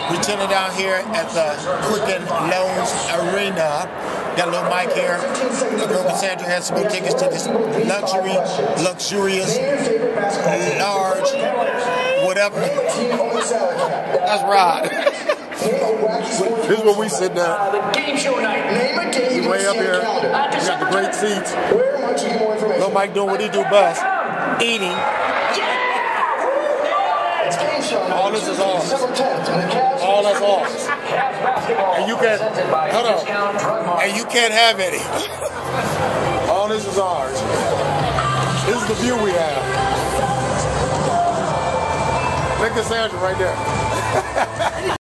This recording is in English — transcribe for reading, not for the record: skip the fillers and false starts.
We're chilling down here at the Quicken Loans Arena. Got a little mic here. My girl Cassandra has some more tickets to this luxurious, large, whatever. That's right. This is where we sit down. He's way up here. We got the great seats. Little Mike doing what he do best. Eating. All this is ours. All that's ours. And you can, hold on. And you can't have any. All this is ours. This is the view we have. Look at Cassandra right there.